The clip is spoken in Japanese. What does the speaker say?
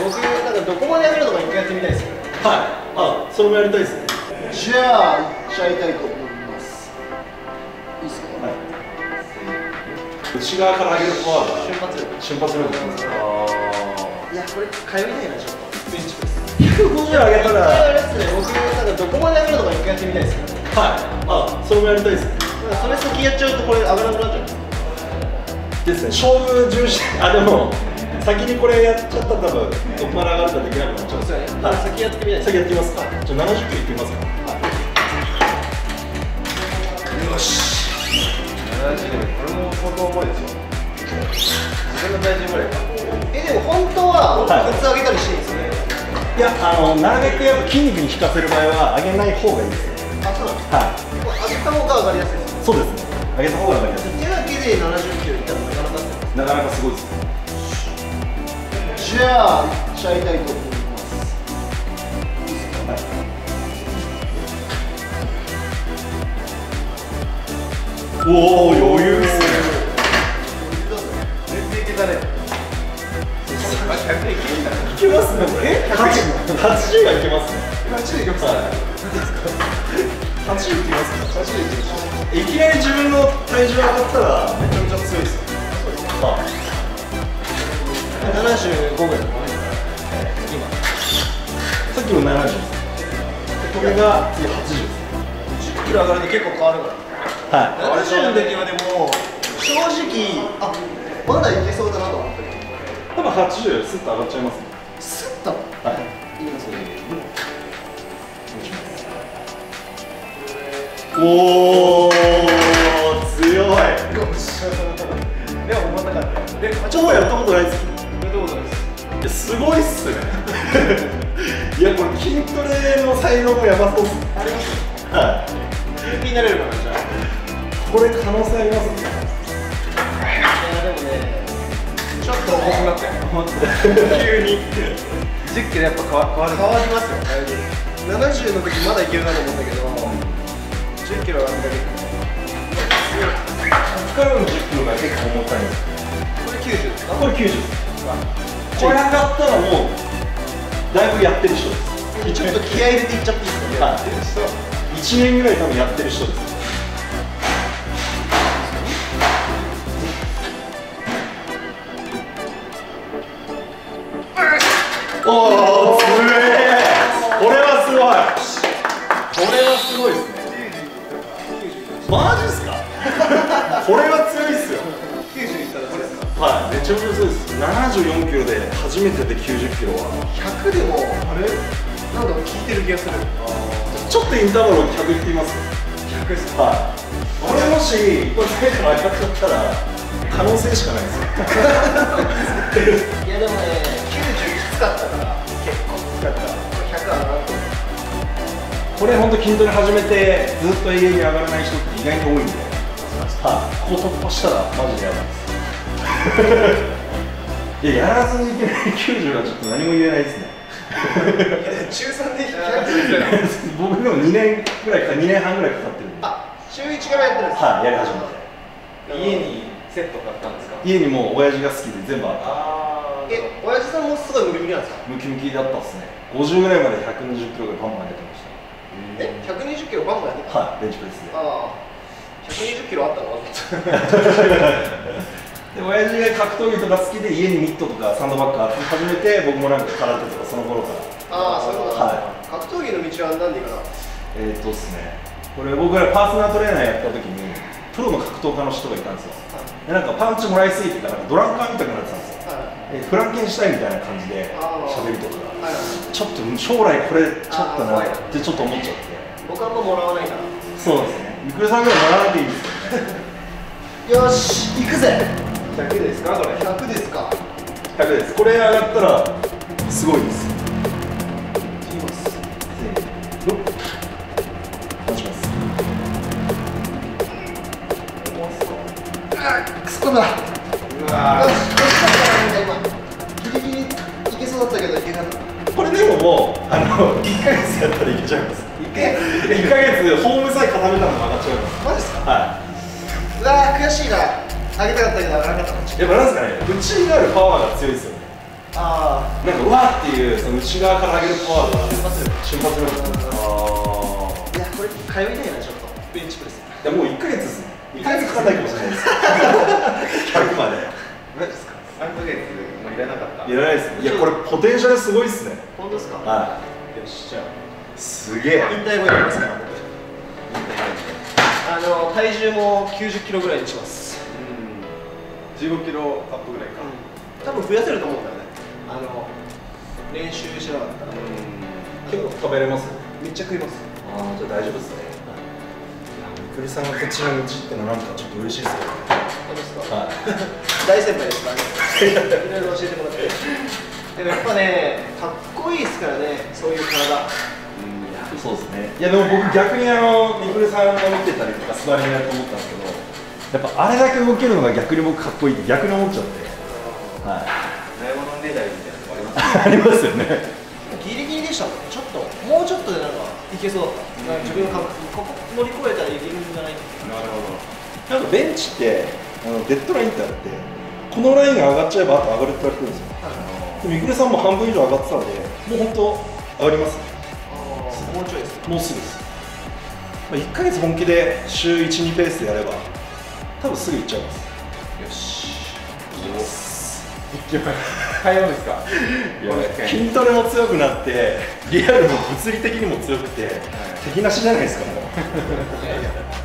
僕なんかどこまでやめるのか一回やってみたいですよね。 はい、それもやりたいですね。 じゃあいっちゃいたいと思います。いいですか？はい。 内側から上げるパワーが瞬発力ですね。 いや、これ通いたいな、ちょっとベンチプレス 150上げたらあれですね、僕なんかどこまでやめるのか一回やってみたいですよね。 はい、それもやりたいですね。 それ先やっちゃうとこれ上がらなくなっちゃうですね、勝負重視。でも先にこれやっちゃったら多分どこまで上がるかできなくなっちゃうんですよね。 先やってみたいです。 先やってみますか。じゃあ70キロいってみますか。 よし。70でこれも相当重いですよ。自分の体重ぐらいか。でも本当は普通上げたりしていいんですよね。 いや、なるべくやっぱ筋肉に効かせる場合は上げない方がいいですね。 あ、そうなんですか。はい。上げた方が上がりやすいです。 そうですね。上げた方が上がりやすい。 手だけで70キロいったらなかなかすごいですね。 じゃあいっちゃいたいと思います。はい。 おお、余裕ですね。 全然いけたね。 いけますね。80はいけますね。 80いけますね。 80いきますか。80いきます。いきなり自分の体重上がったらめちゃめちゃ強いですよ。 75ぐらい。今。 さっきの70です。これが次80です。 10キロ上がると結構変わるから。はい。70の時はでも正直まだいけそうだなと思ったけど。 多分80スッと上がっちゃいますね。 スッと。はい。いいですね。 おお、強い。 でも重たかった。で、 超やったことないです。 やったことないです。 すごいっすね。いや、これ筋トレの才能もやばそうっすね。 あります。 はい。 有名になれるかな、じゃあ。 これ可能性ありますね。 いや、でもね、ちょっと重くなったよ。急に。10キロやっぱ変わりますよ。70の時まだいけるなと思ったけど、10キロ上がっただけ。 からの10キロが結構重たいんです。 これ90ですか？ これ90です。これ上がったらもうだいぶやってる人です。 ちょっと気合い入れていっちゃっていいですか？ はい。1年ぐらい多分やってる人です。おお、すげえ。これはすごい。これはすごいですね。マジっすか？これは強いっすよ。 90いったらこれですか？ はい、めちゃめちゃ強いです。74キロで初めてで90キロは。 100でもあれなんだろう、効いてる気がする。 ちょっとインターバル100いってみます。 100ですか？ はい。これもしこれ最初上がっちゃったら可能性しかないですよ。 いやでもね、90きつかったから結構きつかったから100上がると思う。 これ本当筋トレ始めてずっと永遠に上がらない人って意外に多いんで、はい、ここ突破したらマジでやばいです。いや、やらずにいけない90はちょっと何も言えないですね。 中3で100ですよ。 僕でも2年ぐらいか2年半ぐらいかかってるんで。 あ、中1からやってるんですか？ はい、やり始めて。 家にセット買ったんですか？ 家にもう親父が好きで全部あった。 親父さんもすごいムキムキなんですか？ ムキムキだったっすね。50ぐらいまで120キロぐらいバンバンやってました。 120キロバンバンやってた？ はい、ベンチプレスで。 ああ、120キロあったの？ で、親父が格闘技とか好きで家にミットとかサンドバッグ集めて、僕もなんか空手とかその頃から。 ああ、そういうことか。 はい。 格闘技の道は何でいいかな？ ですね、これ僕らパーソナルトレーナーやった時にプロの格闘家の人がいたんですよ。で、なんかパンチもらいすぎてからドランカーみたいになってたんですよ。フランケンシュタインみたいな感じで喋りとかが、ちょっと将来これちょっとなってちょっと思っちゃって。 僕はもうもらわないから。 そうですね。ゆくるさんぐらいもらわなきゃいいですよね。 よし、行くぜ。100ですか？これ100ですか ？100です。これ上がったらすごいです。 いきます。 せーの。待ちます。 あ、クソだ。うわー。よし、今ギリギリいけそうだったけどいけなかった。 これでももう1ヶ月やったらいけちゃいます。1ヶ月でフォームさえ固めたら上がっちゃいます。 マジですか？ はい。 うわー、悔しいな。上げたかったけど上がらなかった。 やっぱなんですかね、内にあるパワーが強いですよね。 あなんかうわーっていうその内側から上げるパワーが瞬発力。 いやこれ通いたいなちょっとベンチプレス。 いやもう1ヶ月ですね。1ヶ月かかんないかもしれないです。100まで。 マジですか。3ヶ月もういらなかった。 いらないです。いやこれポテンシャルすごいっすね。 本当ですか。 はい。 よしじゃあすげえ。 引退後にやりますから僕。体重も90キロぐらいにします。 15キロアップぐらいか。 多分増やせると思うんだよね。練習しなかったら。 結構食べれます？ めっちゃ食います。 ああじゃあ大丈夫ですね。みくりさんがこっちのうちってのなんかちょっと嬉しいですけどね。 本当ですか。 はい。 大先輩ですからね。いろいろ教えてもらって。でもやっぱね、かっこいいですからね、そういう体。 そうですね。いやでも僕逆にみくりさんが見てたりとか座りなと思ったんですけど、やっぱあれだけ動けるのが逆に僕かっこいいって逆に思っちゃって。はい。 ダイヤモンドメダルみたいなのもあります。 ありますよね。 ギリギリでしたもんね。ちょっともうちょっとでなんかいけそうだった。自分の感覚ここ乗り越えたらいけるんじゃない。 なるほど。 なんかベンチってデッドラインってあってこのラインが上がっちゃえばあと上がるって言われてるんですよ。でみくりさんも半分以上上がってたのでもう本当上がりますね。 もうちょいです。 もうすぐです。1ヶ月本気で週1、2ペースでやれば多分すぐ行っちゃいます。 よし。 いきます。 通うんですか。 筋トレも強くなってリアルも物理的にも強くて敵なしじゃないですかもう。 いやいや